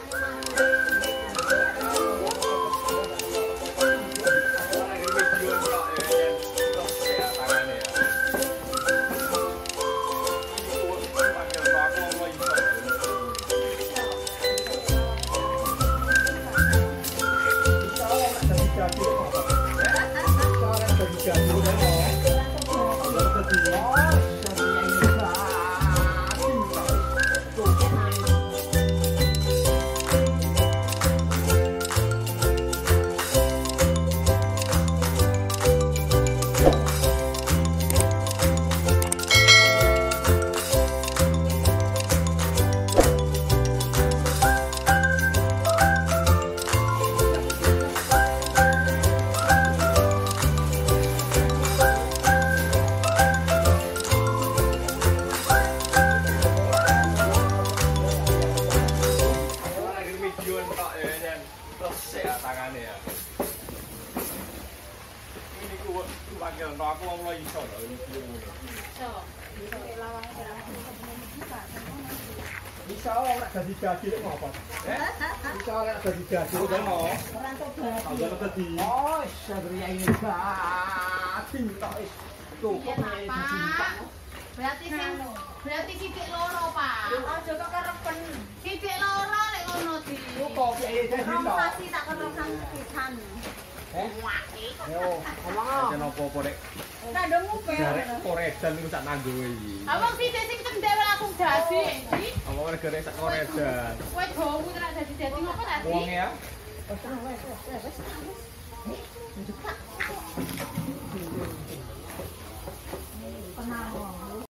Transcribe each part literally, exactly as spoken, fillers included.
Bisa ora dadi jadi lek ngopo? Eh? Bisa ora dadi jadi lek mau? Ora entuk dadi. Ora dadi. Oh, sabria ini dadi tok wis cukup nek berarti sing berarti sithik loro, Pak. Aja kok kerepen. Sithik loro lek ngono di. Cukup piye dadi tok. Pasti tak kerokan pisan. Eh? Yo, omong. Aja opo-opo rek. Kandung ngupel. Jarek koredan niku sak nanggowe iki. Awang sithik sing cendhek langsung dadi. Apa regane sak koredan. Kowe gowu tenan dadi-dadi ngopo tadi? Wong ya. Wes wes wes wes. Eh, njuprak. Penang wong.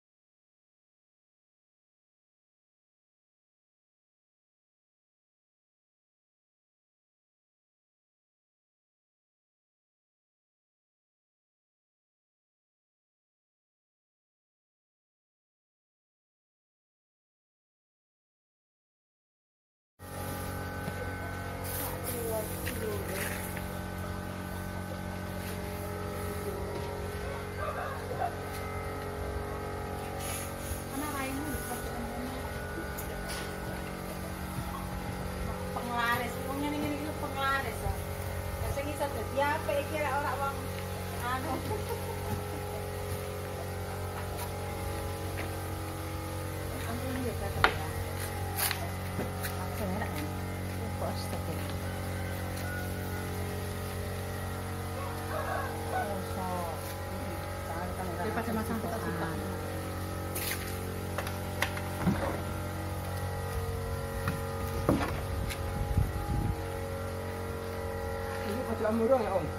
Penglaris, wong ngene-ngene iki penglaris. Ya sing iso dadi apik iki lek ora wong anu. Ampun ya kata ya. Aku ora kan. Bos tapi. Oh, so. Daripada masang kotak-kotak. Aja murung ya, Om.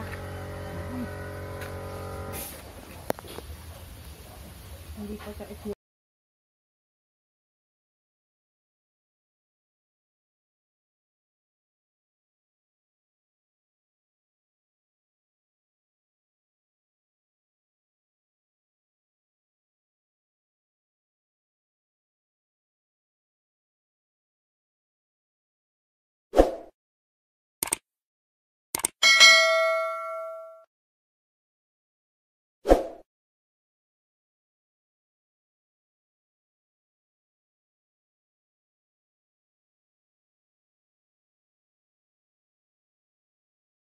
Ini kocok iki